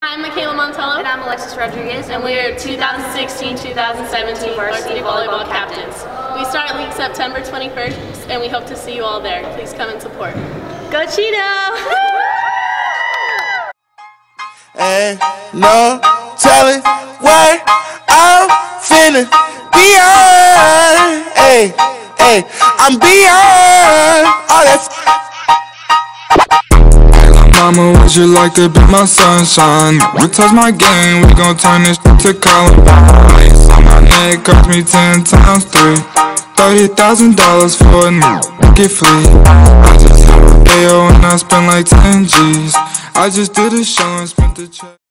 I'm Michaela Montello. And I'm Alexis Rodriguez. And we're 2016-2017 varsity volleyball captains. We start league September 21st, and we hope to see you all there. Please come and support. Go Cheeto! And no telling what I'm finna beyond. Hey, hey, I'm beyond all that. Mama, would you like to be my sunshine? We touch my game, we gon' turn this to Columbine. Ice on my neck cost me 10 times 3. $30,000 for a new get free. I just hit a AO and I spent like 10 G's. I just did a show and spent the check.